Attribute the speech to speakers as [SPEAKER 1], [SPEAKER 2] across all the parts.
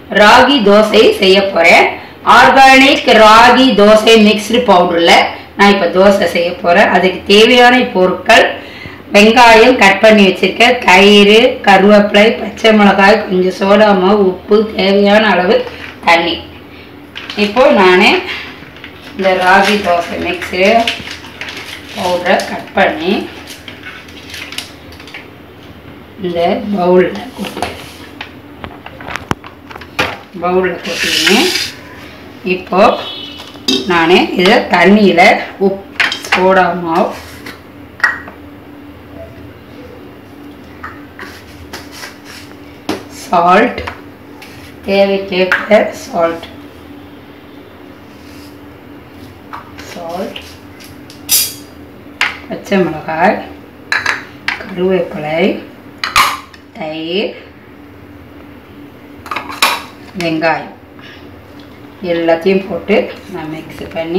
[SPEAKER 1] ராகி தோசை செய்ய போறேன். Organic ragi dosa mixed பவுடர்ல நான் இப்ப தோசை செய்ய போறேன். அதுக்கு தேவையான பொருட்கள் வெங்காயம் கட் பண்ணி வச்சிருக்கேன், தயிர், கருவேப்பிலை, பச்சை மிளகாய், கொஞ்சம் சோடா மாவு, உப்பு, தேவையான அளவு தண்ணி. இப்போ நான் இந்த ராகி தோசை மிக்ஸ்டு பவுடரை கட் பண்ணி இந்த பவுலில் கொட்டினேன். இப்போ நான் இதை தண்ணியில் உப்பு, சோடா மாவு, சால்ட், தேவைக்கேற்ற சால்ட், பச்சை மிளகாய், கருவேப்பிலை, தயிர், வெங்காயம் எல்லாத்தையும் போட்டு நான் மிக்ஸ் பண்ணி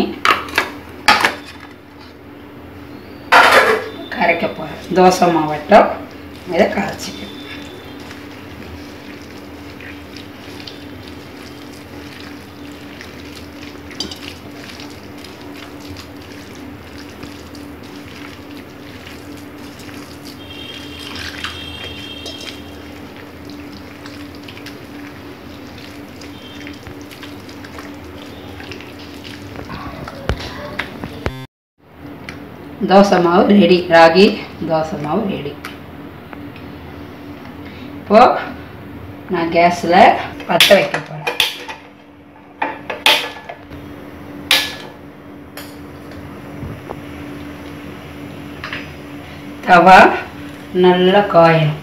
[SPEAKER 1] கரைக்க போகிறேன். தோசை மாவட்டம் இதை கரைச்சிப்பேன். தோசை மாவு ரெடி. ராகி தோசை மாவு ரெடி. இப்போ நான் கேஸில் பற்ற வைக்க போகிறேன். தவா நல்லா காயணும்.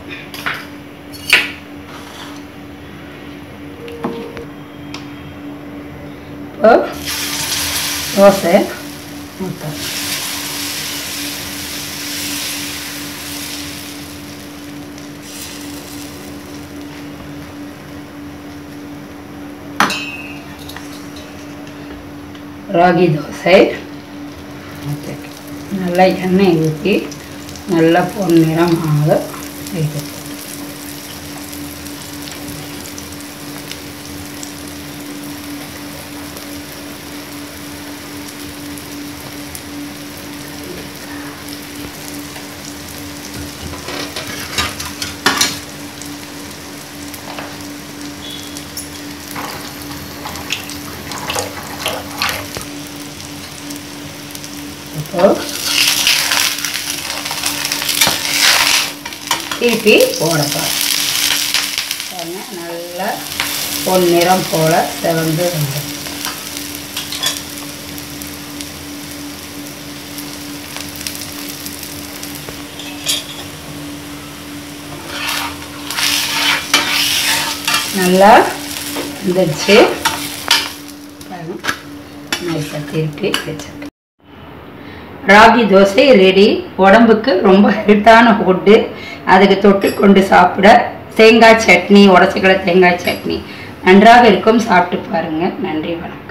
[SPEAKER 1] இப்போ தோசை ஊற்றணும். ராகி தோசை நல்லா எண்ணெய் ஊற்றி நல்லா பொன்னிறமாக செய்து திருப்பி போடப்போம். நல்லா பொன்னிறம் போல செவந்து வந்துடும். நல்லா வந்துடுச்சு. நைஸாக திருப்பி வச்சிருக்கேன். ராகி தோசை ரெடி. உடம்புக்கு ரொம்ப ஹெல்த்தான ஃபுட்டு. அதுக்கு தொட்டு கொண்டு சாப்பிட தேங்காய் சட்னி, உடச்சிக்கல தேங்காய் சட்னி நன்றாக இருக்கும். சாப்பிட்டு பாருங்கள். நன்றி, வணக்கம்.